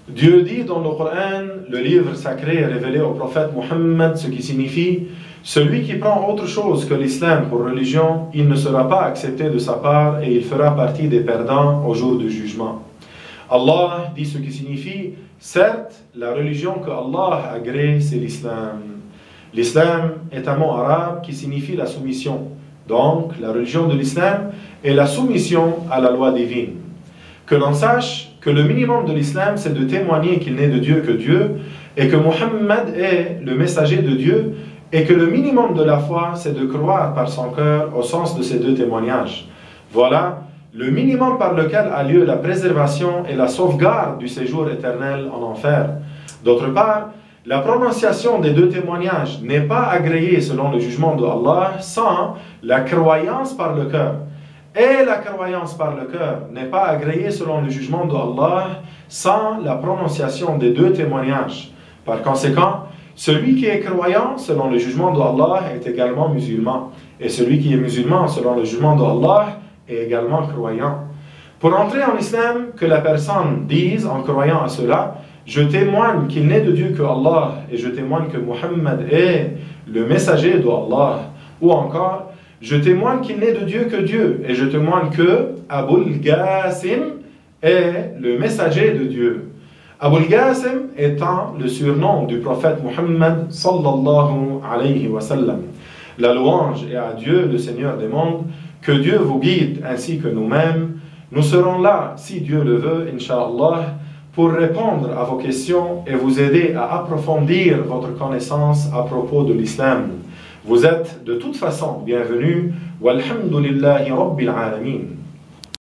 Dieu dit dans le Coran, le livre sacré révélé au prophète Muhammad, ce qui signifie « Celui qui prend autre chose que l'islam pour religion, il ne sera pas accepté de sa part et il fera partie des perdants au jour du jugement. » Allah dit ce qui signifie « Certes, la religion que Allah a agréée, c'est l'islam. » L'islam est un mot arabe qui signifie la soumission. Donc, la religion de l'islam est la soumission à la loi divine. Que l'on sache que le minimum de l'islam, c'est de témoigner qu'il n'est de Dieu que Dieu, et que Muhammad est le messager de Dieu, et que le minimum de la foi, c'est de croire par son cœur au sens de ces deux témoignages. Voilà le minimum par lequel a lieu la préservation et la sauvegarde du séjour éternel en enfer. D'autre part, la prononciation des deux témoignages n'est pas agréée selon le jugement de Allah sans la croyance par le cœur. Et la croyance par le cœur n'est pas agréée selon le jugement de Allah sans la prononciation des deux témoignages. Par conséquent, celui qui est croyant selon le jugement de Allah est également musulman. Et celui qui est musulman selon le jugement de Allah est également croyant. Pour entrer en islam, que la personne dise en croyant à cela, je témoigne qu'il n'est de Dieu que Allah et je témoigne que Muhammad est le messager de Allah. Ou encore, je témoigne qu'il n'est de Dieu que Dieu et je témoigne que Abul Qasim est le messager de Dieu. Abul Qasim étant le surnom du prophète Muhammad sallallahu alayhi wa sallam. La louange est à Dieu, le Seigneur des mondes. Que Dieu vous guide ainsi que nous-mêmes. Nous serons là, si Dieu le veut, Inch'Allah, pour répondre à vos questions et vous aider à approfondir votre connaissance à propos de l'islam. Vous êtes de toute façon bienvenus. Walhamdulillahi Rabbil Alamin.